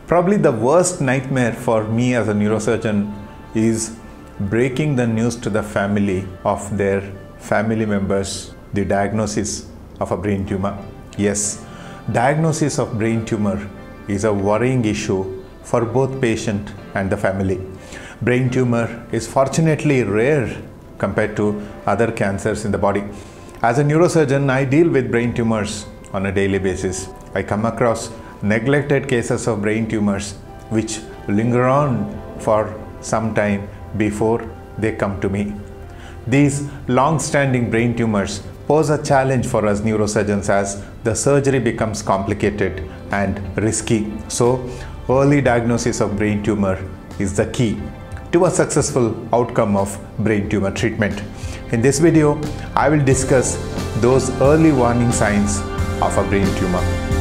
Probably the worst nightmare for me as a neurosurgeon is breaking the news to the family of their family members the diagnosis of a brain tumor. Yes, diagnosis of brain tumor is a worrying issue for both patient and the family. Brain tumor is fortunately rare compared to other cancers in the body. As a neurosurgeon, I deal with brain tumors on a daily basis. I come across neglected cases of brain tumors which linger on for some time before they come to me. These long-standing brain tumors pose a challenge for us neurosurgeons as the surgery becomes complicated and risky. So, early diagnosis of brain tumor is the key to a successful outcome of brain tumor treatment. In this video, I will discuss those early warning signs of a brain tumor.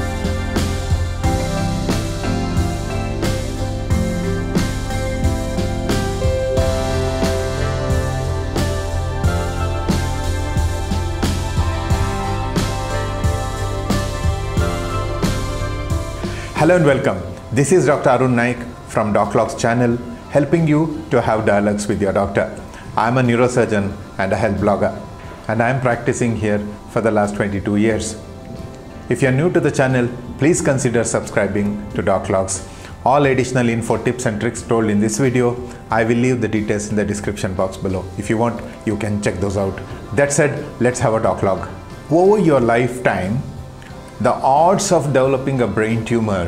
Hello and welcome. This is Dr. Arun Naik from DocLogs channel, helping you to have dialogues with your doctor. I am a neurosurgeon and a health blogger, and I am practicing here for the last 22 years. If you are new to the channel, please consider subscribing to DocLogs. All additional info, tips and tricks told in this video, I will leave the details in the description box below. If you want, you can check those out. That said, let's have a DocLog. Over your lifetime, the odds of developing a brain tumor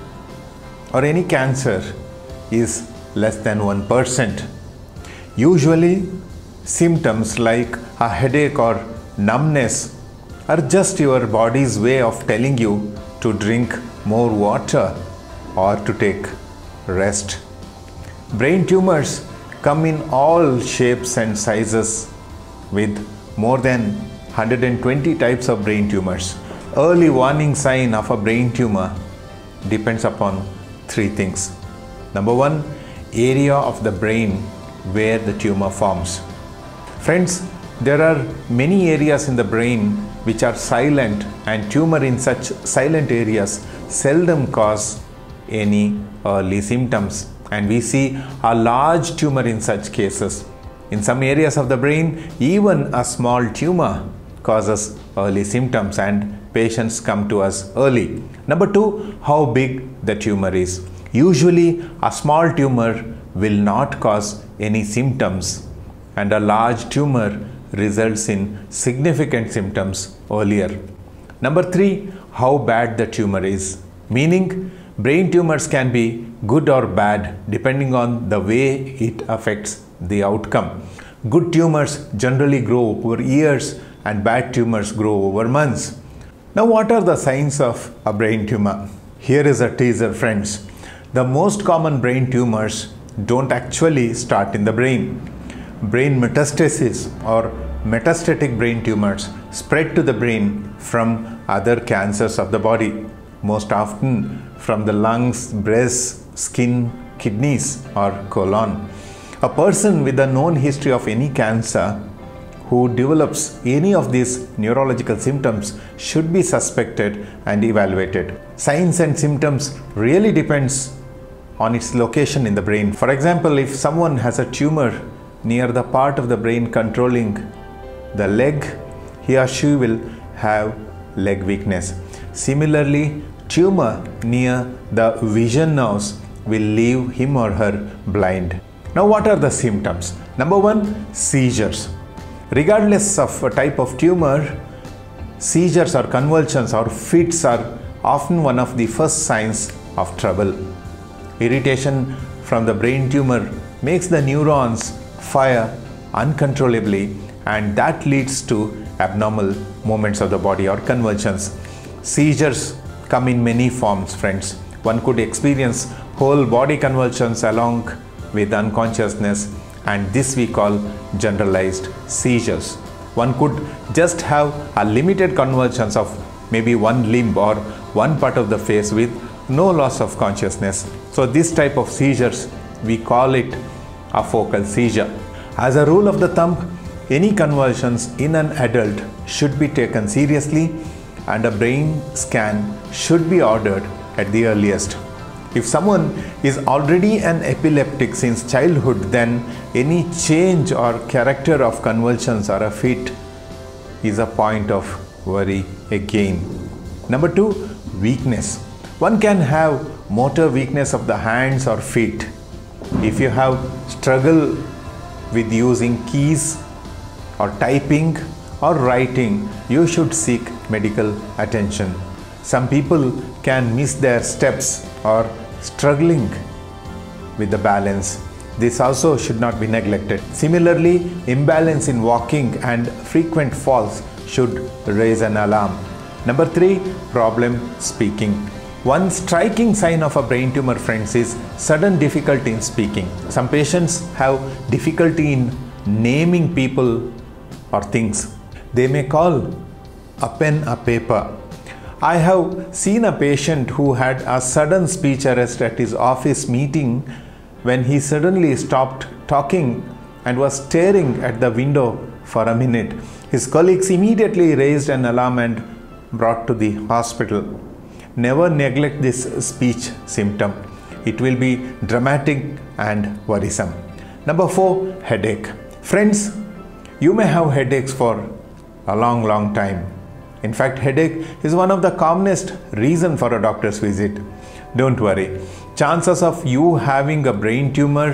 or any cancer is less than 1%. Usually, symptoms like a headache or numbness are just your body's way of telling you to drink more water or to take rest. Brain tumors come in all shapes and sizes with more than 120 types of brain tumors. Early warning sign of a brain tumor depends upon three things. Number one, area of the brain where the tumor forms. Friends, there are many areas in the brain which are silent, and tumor in such silent areas seldom cause any early symptoms, and we see a large tumor in such cases. In some areas of the brain, even a small tumor causes early symptoms and patients come to us early. Number two, how big the tumor is. Usually, a small tumor will not cause any symptoms, and a large tumor results in significant symptoms earlier. Number three, how bad the tumor is. Meaning, brain tumors can be good or bad depending on the way it affects the outcome. Good tumors generally grow over years and bad tumors grow over months. Now, what are the signs of a brain tumor? Here is a teaser, friends. The most common brain tumors don't actually start in the brain. Brain metastasis or metastatic brain tumors spread to the brain from other cancers of the body, most often from the lungs, breast, skin, kidneys or colon. A person with a known history of any cancer who develops any of these neurological symptoms should be suspected and evaluated. Signs and symptoms really depends on its location in the brain. For example, if someone has a tumor near the part of the brain controlling the leg, he or she will have leg weakness. Similarly, tumor near the vision nerves will leave him or her blind. Now, what are the symptoms? Number one, seizures. Regardless of a type of tumor, seizures or convulsions or fits are often one of the first signs of trouble. Irritation from the brain tumor makes the neurons fire uncontrollably, and that leads to abnormal movements of the body or convulsions. Seizures come in many forms, friends. One could experience whole body convulsions along with unconsciousness, and this we call generalized seizures. One could just have a limited convulsions of maybe one limb or one part of the face with no loss of consciousness. So this type of seizures, we call it a focal seizure. As a rule of the thumb, any convulsions in an adult should be taken seriously, and a brain scan should be ordered at the earliest. If someone is already an epileptic since childhood, then any change or character of convulsions or a fit is a point of worry again. Number 2, weakness. One can have motor weakness of the hands or feet. If you have struggle with using keys or typing or writing, you should seek medical attention. Some people can miss their steps or struggling with the balance. This also should not be neglected. Similarly, imbalance in walking and frequent falls should raise an alarm. Number 3, problem speaking. One striking sign of a brain tumor, friends, is sudden difficulty in speaking. Some patients have difficulty in naming people or things. They may call a pen a paper. I have seen a patient who had a sudden speech arrest at his office meeting when he suddenly stopped talking and was staring at the window for a minute. His colleagues immediately raised an alarm and brought to the hospital. Never neglect this speech symptom. It will be dramatic and worrisome. Number 4, headache. Friends, you may have headaches for a long time. In fact, headache is one of the commonest reasons for a doctor's visit. Don't worry. Chances of you having a brain tumor,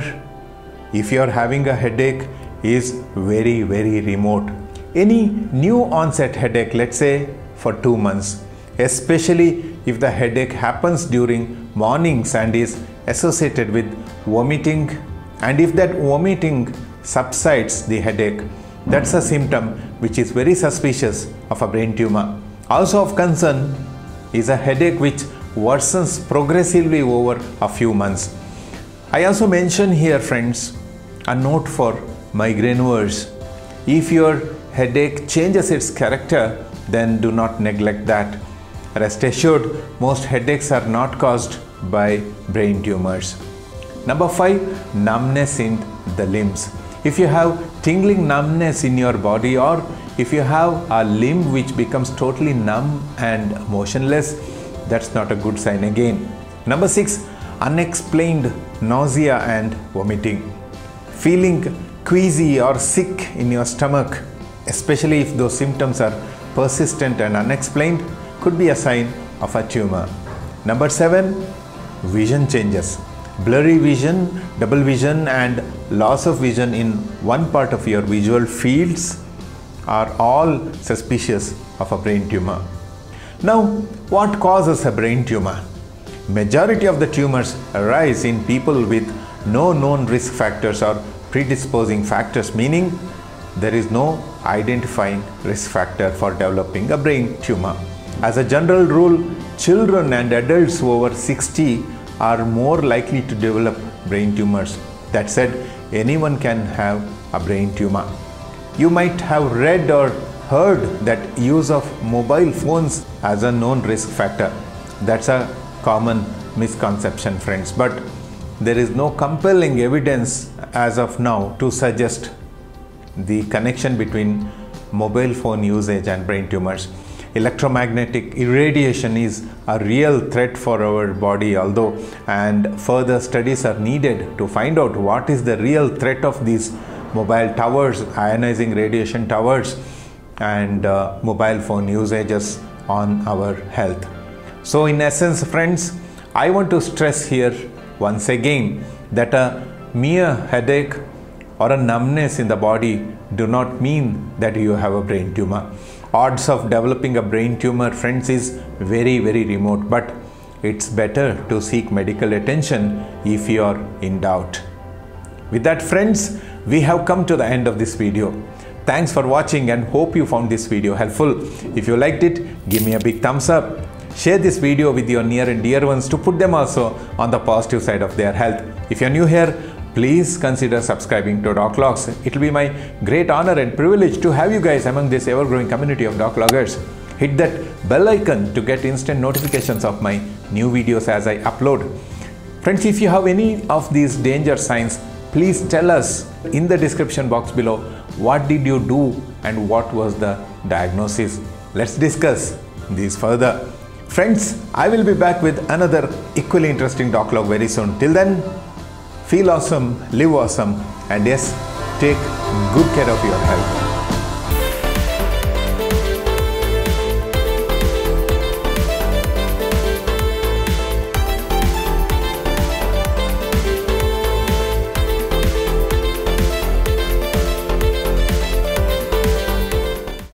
if you are having a headache, is very remote. Any new onset headache, let's say for 2 months, especially if the headache happens during mornings and is associated with vomiting, and if that vomiting subsides the headache, that's a symptom which is very suspicious of a brain tumor. Also of concern is a headache which worsens progressively over a few months. I also mention here, friends, a note for migraineurs. If your headache changes its character, then do not neglect that. Rest assured, most headaches are not caused by brain tumors. Number 5, numbness in the limbs. If you have tingling numbness in your body, or if you have a limb which becomes totally numb and motionless, that's not a good sign again. Number 6, unexplained nausea and vomiting. Feeling queasy or sick in your stomach, especially if those symptoms are persistent and unexplained, could be a sign of a tumor. Number 7, vision changes. Blurry vision, double vision and loss of vision in one part of your visual fields are all suspicious of a brain tumor. Now, what causes a brain tumor? Majority of the tumors arise in people with no known risk factors or predisposing factors, meaning there is no identifying risk factor for developing a brain tumor. As a general rule, children and adults over 60 are more likely to develop brain tumors. That said, anyone can have a brain tumor. You might have read or heard that use of mobile phones as a known risk factor. That's a common misconception, friends, but there is no compelling evidence as of now to suggest the connection between mobile phone usage and brain tumors. Electromagnetic irradiation is a real threat for our body, and further studies are needed to find out what is the real threat of these mobile towers, ionizing radiation towers, and mobile phone usages on our health. So in essence, friends, I want to stress here once again that a mere headache or a numbness in the body do not mean that you have a brain tumor. Odds of developing a brain tumor, friends, is very remote, but it's better to seek medical attention if you are in doubt. With that, friends, we have come to the end of this video. Thanks for watching and hope you found this video helpful. If you liked it, give me a big thumbs up. Share this video with your near and dear ones to put them also on the positive side of their health. If you're new here, please consider subscribing to Doclogs. It will be my great honor and privilege to have you guys among this ever-growing community of Docloggers. Hit that bell icon to get instant notifications of my new videos as I upload. Friends, if you have any of these danger signs, please tell us in the description box below what did you do and what was the diagnosis. Let's discuss these further. Friends, I will be back with another equally interesting doclog very soon. Till then, feel awesome, live awesome, and yes, take good care of your health.